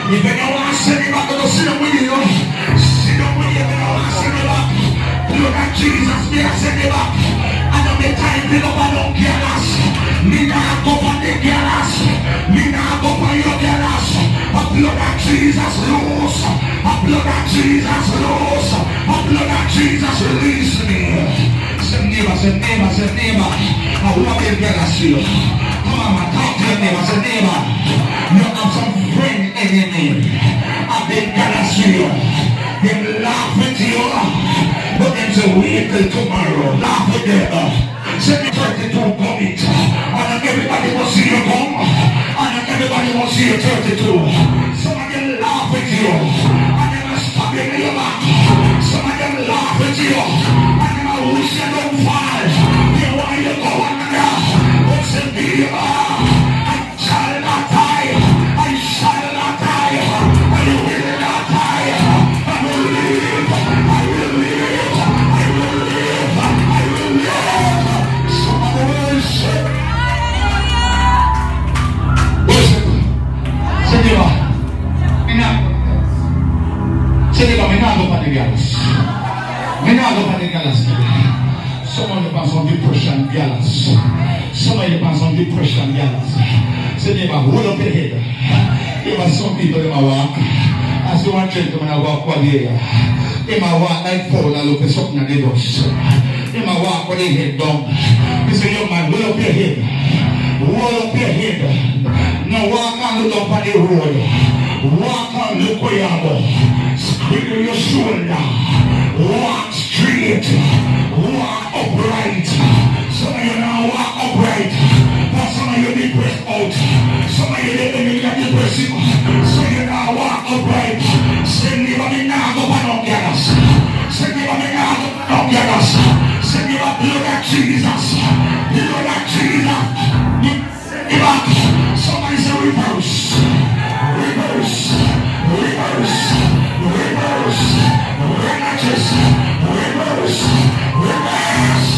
If anyone send him back, to sit down with you. Sit down with you. If anyone send him back, look at Jesus, me I send him back. I don't make time to go and don't get us. Me not go for the girls. Me not go for your girls. A blood of Jesus loose. A blood of Jesus loose. A blood of Jesus release me. Say neighbor. I want to get us here. Come on, man, talk to your neighbor. Say neighbor, you have some friend enemy. I've been jealous of you. They laugh at you. But them say wait till tomorrow. Laugh at them. Say me 32 commit. And everybody will see you come. And everybody will see you 32. Some of them laugh at you. And they will stab you in your back. Some of them laugh at you. And they will wish you don't fall. They want you to go under. But say me, I shall not die. I shall not die. I will not die. I will live. I will live. I will live. I will live. Worship. Senior, me not go for the girls. Me not go for the girls. Some of you pass on depression girls. Some of you pass on depression girls. Senior, hold up your head. There are some people that walk. As you want gentlemen, I walk over here. They might walk like Paul and look at something at the bus. They might walk with their head down. You say, young man, hold up your head. Hold up your head. Now walk and look up on the road. Walk and look where you go. Squiggle your shoulder. Walk straight. Walk upright. Some of you now walk upright. But some of you depressed out. Some of you didn't get depressive. So you now walk upright. Say, never me now go for no gators. Say, never me now go for no gators. Say, never blood of Jesus. Blood of Jesus. Somebody say reverse. Reverse. Reverse. Reverse. Reverse. Reverse. Reverse.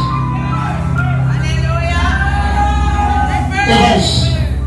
Reverse.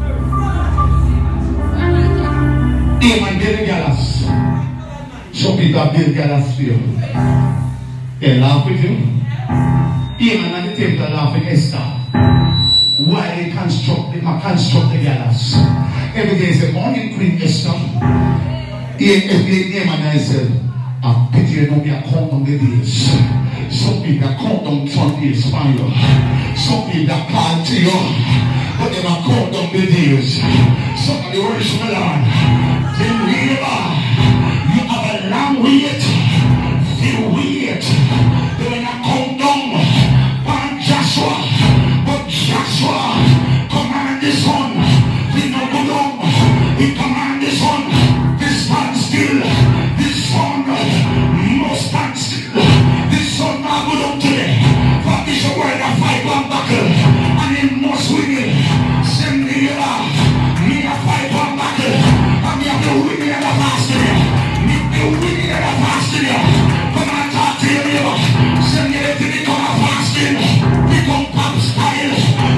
Even build galas. Some people build galas for you. They laugh with you. Even at the temple laugh with Esther. Why they construct the galas? Every day is a morning Queen Esther. Nehemiah said, I pity you don't be a count on the days. Some people count on 20 days for you. Some people call to you, but they don't count on the days. Somebody worship the Lord. Then neighbor, you have a long wait. You wait. They will not count down on Joshua. Joshua, command the sun, he no go down, he command the sun, this stand still, this sun must stand still, this sun now go down today, for this a word of fight one battle, and he must win it. Send me a fight one battle, and me have to win it at the fast today, me have to win it at the fast today. Come on, talk to your neighbor, send me the thing come a fasting, become pop style.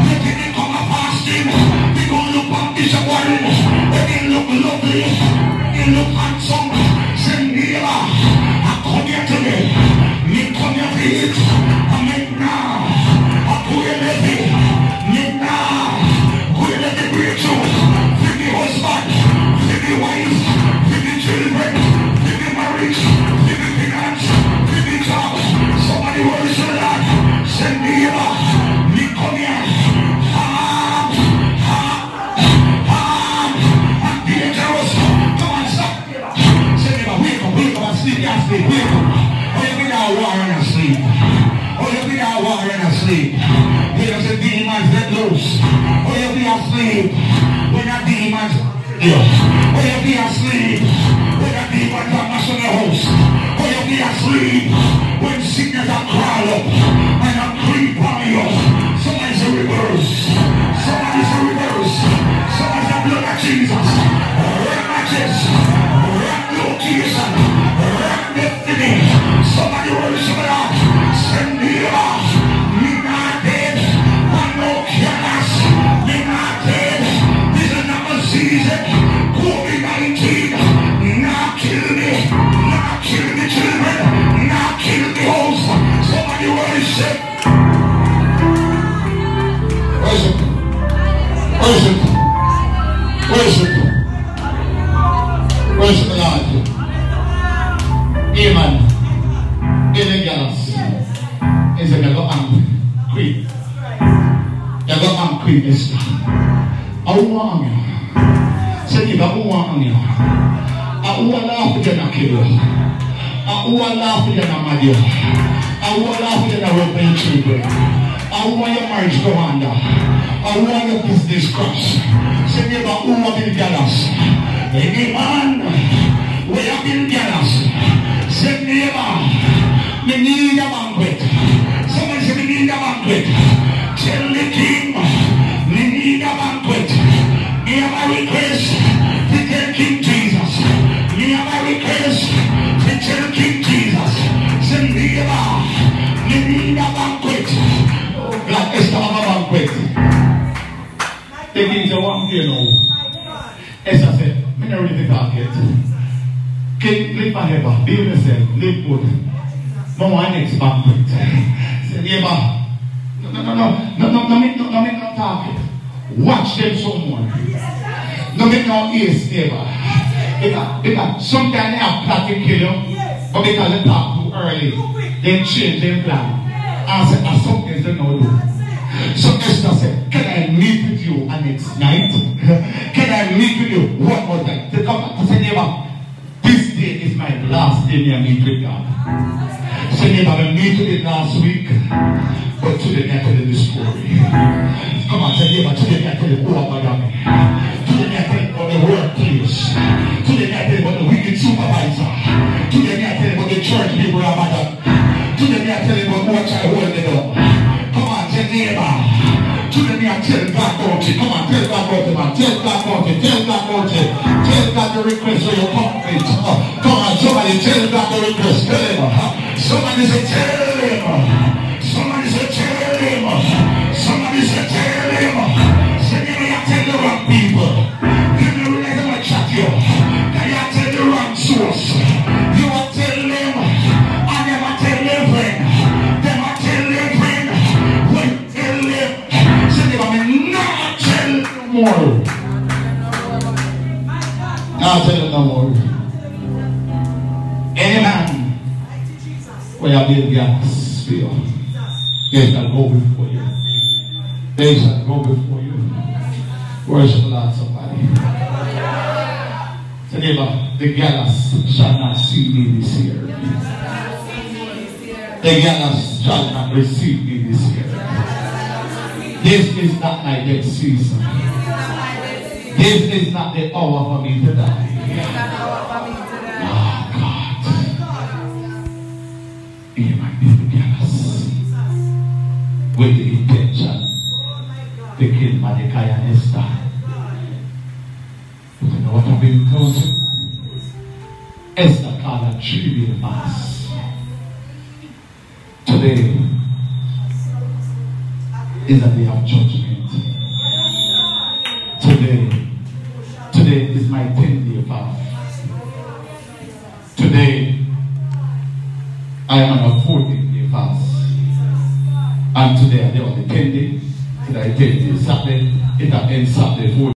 We gonna look up Bishop Warren. They look lovely. They look handsome. Send me I come here today. Me come here for it. I make now. I go here levy. Me now. Go here let the breakthrough. For the husband. For the wife. For the children. For the marriage. For the finance. For the job. Somebody worship the Lord. Send me me come here. Sleep. Oh, you be that war and asleep. Oh, you be that war and asleep. Here the demons let loose. Oh, you be asleep when the demons you. Oh, you be asleep when the demons are mashing the house. Oh, you be asleep when sickness are crawl up and a creep on you. Somebody's a reverse. Somebody's a reverse. Somebody's a blood of Jesus. Red matches. Red location. Somebody worship the Lord. Send me not dead. One more chaos. Me not dead. This is not a season. COVID-19. Worship. Worship the Lord. Amen. In the gallows. Is a go queen. You go queen Esther. I want you. Say I want you. I want laugh with you kill. I want laugh with you mad. I want laugh with you rope your children. I want your marriage go under. I want your business crash. Say neighbor who want in gallows. Any man we have in gallows. Say neighbor, me need a banquet. Somebody say me need a banquet. Tell the king, me need a banquet. Me have a request to tell King Jesus. Me have a request to tell King Jesus. Say neighbor, me need a banquet. Black Esther have a banquet. The king said, what do you know? Esther said, me not really talk yet. King, live forever, be yourself, live good. No one next banquet. Say neighbor, no, make no talk. Watch them someone. No make no ears, neighbor. Because sometimes they have plot to kill you, but because they talk too early, they change their plan. And say, something they don't do. So Esther said, can I meet with you next night? Can I meet with you one more time? They come back to say, neighbor, this day is my last day I meet with God. Say, neighbor, I meet with it last week. But today I tell you the story. Come on, say neighbor, today I tell you who about me. Today I tell you about the workplace. Today I tell you about the wicked supervisor. Today I tell you about the church people about that. Today I tell you about what I hold it up. Come on, say neighbor. Today I tell God about it. Come on, tell God about it, man. Tell God about it. Tell God about it. Tell God the request for your complete. Come on, somebody tell God the request. Tell him. Somebody say tell him. Somebody say tell him. Somebody say tell him. Say never you tell the wrong people. You never realize how much chat you. That you tell the wrong source. You will tell them. I never tell their friend. Them I tell their friend. When tell them. Say never me not tell no more. Not tell them no more. Any man where you build gas for you. They shall go before you. They shall go before you. Worship the Lord, somebody. Say, neighbor, the gallows shall not see me this year. The gallows shall not receive me this year. This is not my dead season. This is not the hour for me to die. Oh, God. You might be the gallows. With the intention to kill Mordecai and Esther. But you know what I've been told? Esther called a 3-day fast. Today is a day of judgment. Today is my 10-day fast. Today I am on a 14-day fast. And today, they on the 10 day, today 10 day, Saturday, it ends Saturday, 4